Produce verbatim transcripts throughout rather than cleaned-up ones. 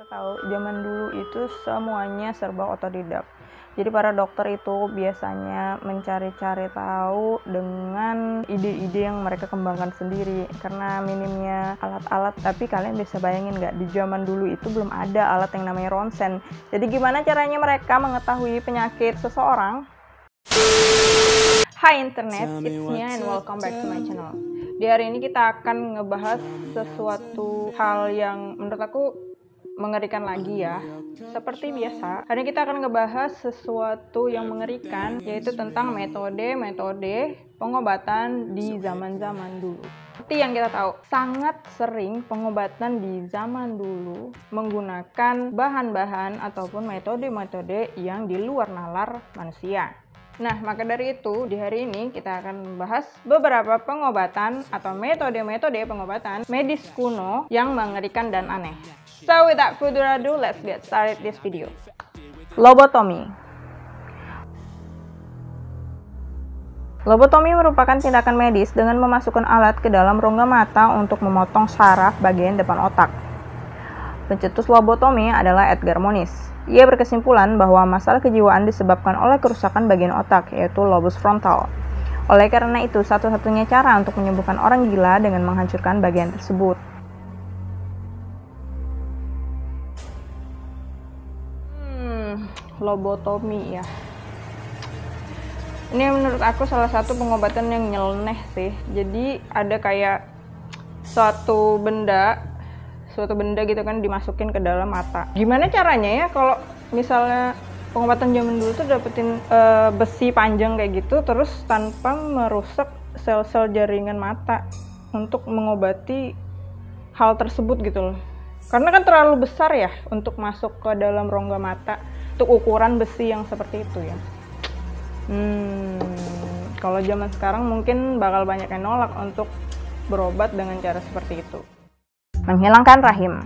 Tahu, zaman dulu itu semuanya serba otodidak. Jadi para dokter itu biasanya mencari-cari tahu dengan ide-ide yang mereka kembangkan sendiri karena minimnya alat-alat. Tapi kalian bisa bayangin nggak, di zaman dulu itu belum ada alat yang namanya ronsen. Jadi gimana caranya mereka mengetahui penyakit seseorang? Hai internet, it's Nia and welcome back to my channel. Di hari ini kita akan ngebahas sesuatu hal yang menurut aku mengerikan lagi ya. Seperti biasa, hari ini kita akan ngebahas sesuatu yang mengerikan, yaitu tentang metode-metode pengobatan di zaman-zaman dulu. Seperti yang kita tahu, sangat sering pengobatan di zaman dulu menggunakan bahan-bahan ataupun metode-metode yang di luar nalar manusia. Nah, maka dari itu, di hari ini kita akan membahas beberapa pengobatan atau metode-metode pengobatan medis kuno yang mengerikan dan aneh. So, without further ado, let's get started this video. Lobotomi. Lobotomi merupakan tindakan medis dengan memasukkan alat ke dalam rongga mata untuk memotong saraf bagian depan otak. Pencetus lobotomi adalah Edgar Moniz. Ia berkesimpulan bahwa masalah kejiwaan disebabkan oleh kerusakan bagian otak, yaitu lobus frontal. Oleh karena itu, satu-satunya cara untuk menyembuhkan orang gila dengan menghancurkan bagian tersebut. Hmm, lobotomi ya. Ini menurut aku salah satu pengobatan yang nyeleneh sih. Jadi ada kayak suatu benda suatu benda gitu kan dimasukin ke dalam mata. Gimana caranya ya kalau misalnya pengobatan zaman dulu tuh dapetin e, besi panjang kayak gitu terus tanpa merusak sel-sel jaringan mata untuk mengobati hal tersebut gitu loh. Karena kan terlalu besar ya untuk masuk ke dalam rongga mata untuk ukuran besi yang seperti itu ya. Hmm, kalau zaman sekarang mungkin bakal banyak yang nolak untuk berobat dengan cara seperti itu. Menghilangkan rahim.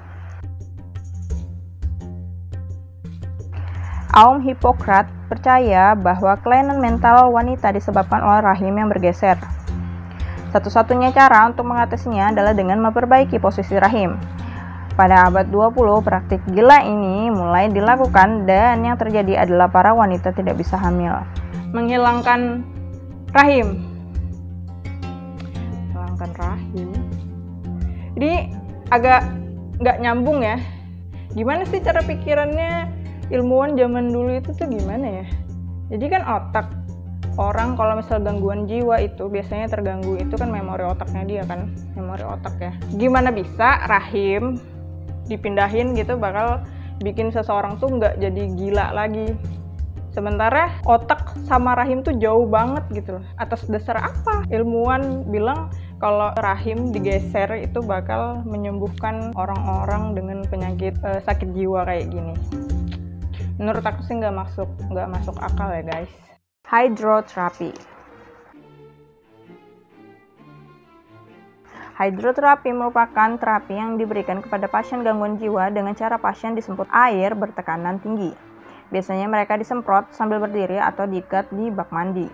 Kaum Hipokrat percaya bahwa kelainan mental wanita disebabkan oleh rahim yang bergeser. Satu-satunya cara untuk mengatasinya adalah dengan memperbaiki posisi rahim. Pada abad dua puluh, praktik gila ini mulai dilakukan dan yang terjadi adalah para wanita tidak bisa hamil. Menghilangkan rahim. Menghilangkan rahim. Jadi agak nggak nyambung ya. Gimana sih cara pikirannya ilmuwan zaman dulu itu tuh gimana ya? Jadi kan otak orang kalau misal gangguan jiwa itu biasanya terganggu itu kan memori otaknya dia kan, memori otak ya. Gimana bisa rahim dipindahin gitu bakal bikin seseorang tuh nggak jadi gila lagi? Sementara otak sama rahim tuh jauh banget gitu loh. Atas dasar apa ilmuwan bilang kalau rahim digeser itu bakal menyembuhkan orang-orang dengan penyakit e, sakit jiwa kayak gini? Menurut aku sih nggak masuk, nggak masuk akal ya guys. Hydroterapi. Hydroterapi merupakan terapi yang diberikan kepada pasien gangguan jiwa dengan cara pasien disemprot air bertekanan tinggi. Biasanya mereka disemprot sambil berdiri atau diikat di bak mandi.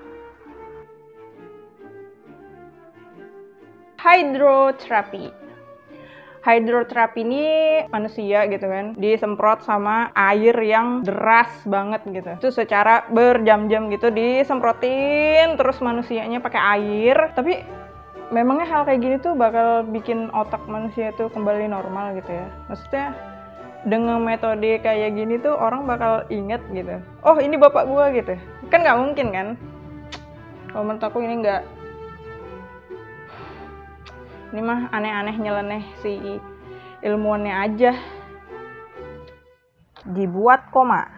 Hydroterapi. Hydroterapi ini manusia gitu kan, disemprot sama air yang deras banget gitu. Itu secara berjam-jam gitu disemprotin terus manusianya pakai air. Tapi memangnya hal kayak gini tuh bakal bikin otak manusia tuh kembali normal gitu ya? Maksudnya dengan metode kayak gini tuh orang bakal inget gitu, oh ini bapak gua gitu kan? Nggak mungkin kan? Kalau menurut aku ini nggak, ini mah aneh-aneh nyeleneh si ilmuwannya aja. Dibuat koma.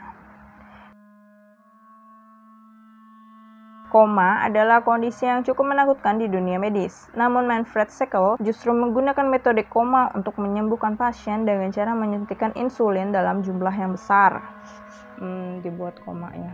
Koma adalah kondisi yang cukup menakutkan di dunia medis. Namun Manfred Sekel justru menggunakan metode koma untuk menyembuhkan pasien dengan cara menyuntikkan insulin dalam jumlah yang besar. Hmm, dibuat koma ya.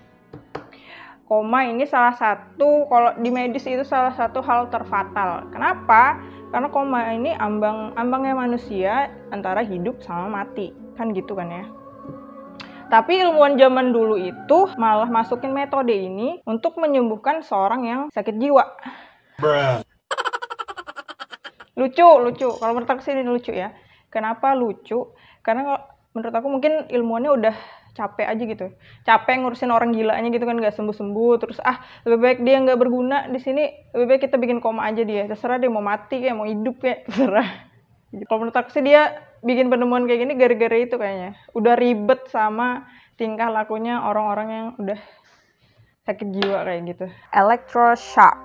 Koma ini salah satu, kalau di medis itu salah satu hal terfatal. Kenapa? Karena koma ini ambang ambangnya manusia antara hidup sama mati. Kan gitu kan ya. Tapi ilmuwan zaman dulu itu malah masukin metode ini untuk menyembuhkan seorang yang sakit jiwa. Bruh. Lucu, lucu. Kalau menurut aku sih ini lucu ya. Kenapa lucu? Karena kalau menurut aku mungkin ilmuannya udah capek aja gitu, capek ngurusin orang gilanya gitu kan, nggak sembuh-sembuh, terus ah lebih baik dia nggak berguna di sini, lebih baik kita bikin koma aja dia, terserah dia mau mati kayak mau hidup kayak terserah. Kalau menurut aku sih dia bikin penemuan kayak gini gara-gara itu kayaknya, udah ribet sama tingkah lakunya orang-orang yang udah sakit jiwa kayak gitu. Electroshock.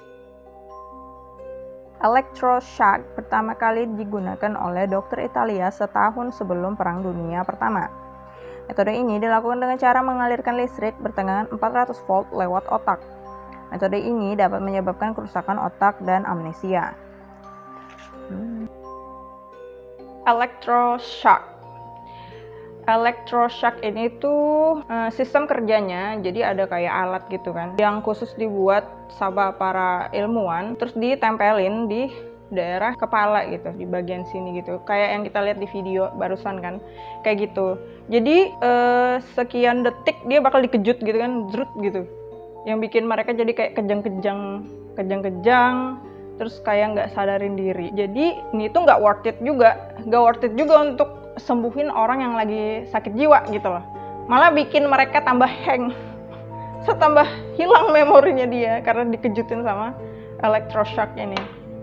Electroshock pertama kali digunakan oleh dokter Italia setahun sebelum Perang Dunia Pertama. Metode ini dilakukan dengan cara mengalirkan listrik bertegangan empat ratus volt lewat otak. Metode ini dapat menyebabkan kerusakan otak dan amnesia. Hmm. Electroshock. Electroshock ini tuh uh, sistem kerjanya, jadi ada kayak alat gitu kan, yang khusus dibuat sama para ilmuwan, terus ditempelin di daerah kepala gitu, di bagian sini gitu, kayak yang kita lihat di video barusan kan, kayak gitu. Jadi eh, sekian detik dia bakal dikejut gitu kan, zrut gitu, yang bikin mereka jadi kayak kejang-kejang, kejang-kejang, terus kayak nggak sadarin diri. Jadi ini tuh nggak worth it juga, nggak worth it juga untuk sembuhin orang yang lagi sakit jiwa gitu loh, malah bikin mereka tambah hang, setambah hilang memorinya dia karena dikejutin sama electroshock ini.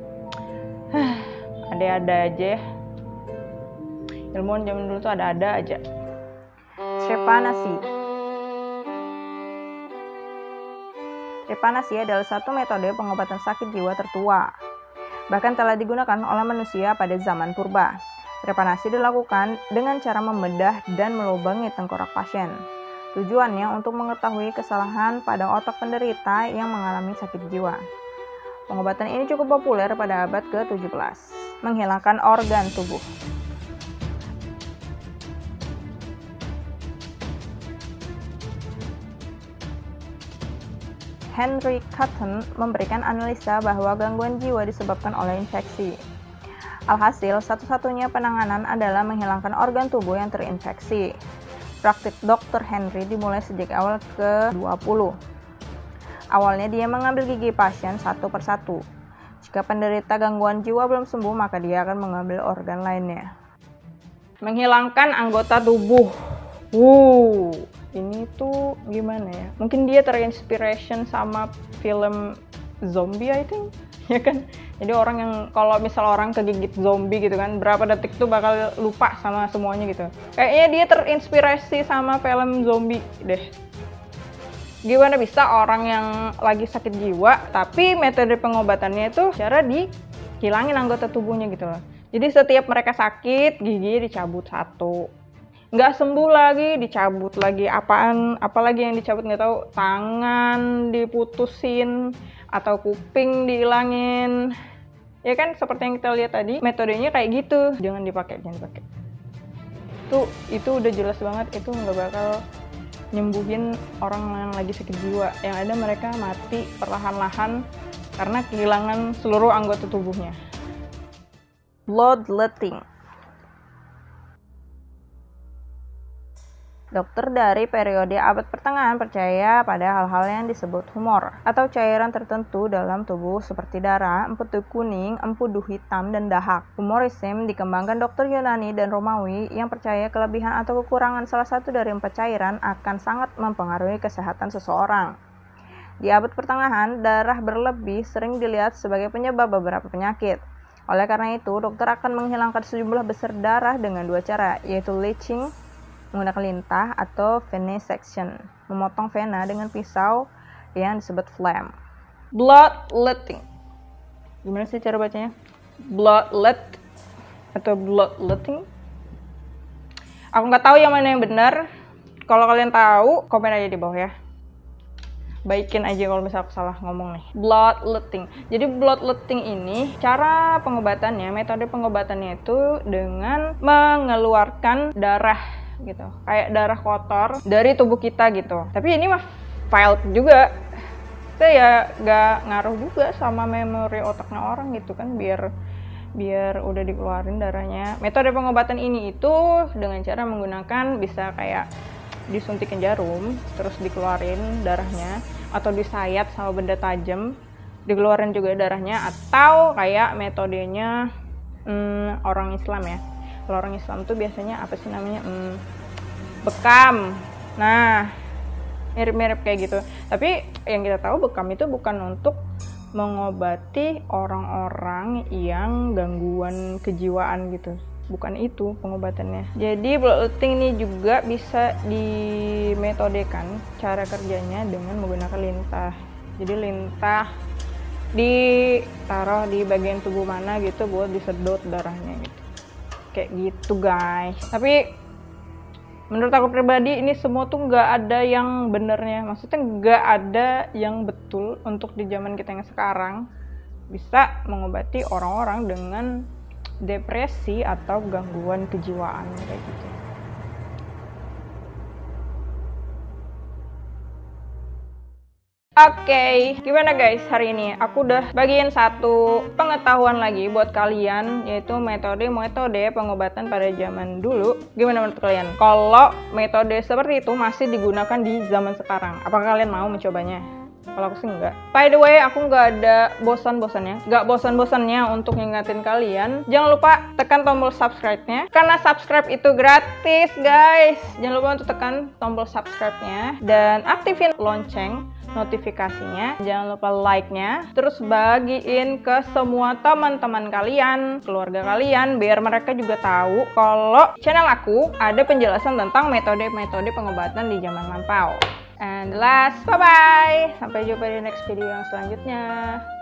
Ada-ada aja ya. Ilmuwan zaman dulu tuh ada-ada aja. Trepanasi. Trepanasi adalah satu metode pengobatan sakit jiwa tertua. Bahkan telah digunakan oleh manusia pada zaman purba. Trepanasi dilakukan dengan cara membedah dan melubangi tengkorak pasien. Tujuannya untuk mengetahui kesalahan pada otak penderita yang mengalami sakit jiwa. Pengobatan ini cukup populer pada abad ke tujuh belas. Menghilangkan organ tubuh. Henry Cotton memberikan analisa bahwa gangguan jiwa disebabkan oleh infeksi. Alhasil, satu-satunya penanganan adalah menghilangkan organ tubuh yang terinfeksi. Praktik dokter Henry dimulai sejak awal ke dua puluh. Awalnya dia mengambil gigi pasien satu persatu. Jika penderita gangguan jiwa belum sembuh, maka dia akan mengambil organ lainnya. Menghilangkan anggota tubuh. Wuh, ini tuh gimana ya? Mungkin dia terinspiration sama film zombie, I think. Ya kan? Jadi orang yang kalau misal orang kegigit zombie gitu kan, berapa detik tuh bakal lupa sama semuanya gitu. Kayaknya dia terinspirasi sama film zombie deh. Gimana bisa orang yang lagi sakit jiwa, tapi metode pengobatannya itu cara dihilangin anggota tubuhnya gitu loh. Jadi setiap mereka sakit, gigi dicabut satu. Nggak sembuh lagi, dicabut lagi. Apaan, apalagi yang dicabut nggak tahu. Tangan diputusin, atau kuping dihilangin. Ya kan, seperti yang kita lihat tadi, metodenya kayak gitu. Jangan dipakai, jangan dipakai. Tuh, itu udah jelas banget, itu nggak bakal nyembuhin orang yang lagi sakit jiwa. Yang ada mereka mati perlahan-lahan karena kehilangan seluruh anggota tubuhnya. Bloodletting. Dokter dari periode abad pertengahan percaya pada hal-hal yang disebut humor atau cairan tertentu dalam tubuh seperti darah, empedu kuning, empedu hitam, dan dahak. Humorisme dikembangkan dokter Yunani dan Romawi yang percaya kelebihan atau kekurangan salah satu dari empat cairan akan sangat mempengaruhi kesehatan seseorang. Di abad pertengahan, darah berlebih sering dilihat sebagai penyebab beberapa penyakit. Oleh karena itu, dokter akan menghilangkan sejumlah besar darah dengan dua cara, yaitu leaching menggunakan lintah atau venesection, memotong vena dengan pisau yang disebut flam. Bloodletting. Gimana sih cara bacanya? Bloodlet atau bloodletting? Aku nggak tahu yang mana yang benar. Kalau kalian tahu, komen aja di bawah ya. Baikin aja kalau misalnya aku salah ngomong nih. Bloodletting. Jadi bloodletting ini cara pengobatannya, metode pengobatannya itu dengan mengeluarkan darah gitu, kayak darah kotor dari tubuh kita gitu. Tapi ini mah filed juga, itu ya gak ngaruh juga sama memori otaknya orang gitu kan, biar biar udah dikeluarin darahnya. Metode pengobatan ini itu dengan cara menggunakan bisa kayak disuntikin jarum terus dikeluarin darahnya, atau disayat sama benda tajam dikeluarin juga darahnya, atau kayak metodenya hmm, orang Islam ya, Kalau orang Islam tuh biasanya apa sih namanya, hmm, bekam. Nah, mirip-mirip kayak gitu. Tapi yang kita tahu bekam itu bukan untuk mengobati orang-orang yang gangguan kejiwaan gitu. Bukan itu pengobatannya. Jadi bloodletting ini juga bisa dimetodekan cara kerjanya dengan menggunakan lintah. Jadi lintah ditaruh di bagian tubuh mana gitu buat disedot darahnya gitu. Kayak gitu guys. Tapi menurut aku pribadi ini semua tuh nggak ada yang benernya. Maksudnya nggak ada yang betul untuk di zaman kita yang sekarang bisa mengobati orang-orang dengan depresi atau gangguan kejiwaan kayak gitu. Oke, okay, gimana guys hari ini? Aku udah bagiin satu pengetahuan lagi buat kalian, yaitu metode-metode pengobatan pada zaman dulu. Gimana menurut kalian? Kalau metode seperti itu masih digunakan di zaman sekarang, apakah kalian mau mencobanya? Kalau aku sih enggak. By the way, aku nggak ada bosan-bosannya, nggak bosan-bosannya untuk ngingetin kalian. Jangan lupa tekan tombol subscribe-nya, karena subscribe itu gratis, guys. Jangan lupa untuk tekan tombol subscribe-nya dan aktifin lonceng notifikasinya. Jangan lupa like-nya, terus bagiin ke semua teman-teman kalian, keluarga kalian, biar mereka juga tahu kalau channel aku ada penjelasan tentang metode-metode pengobatan di zaman lampau. And last, bye-bye. Sampai jumpa di next video yang selanjutnya.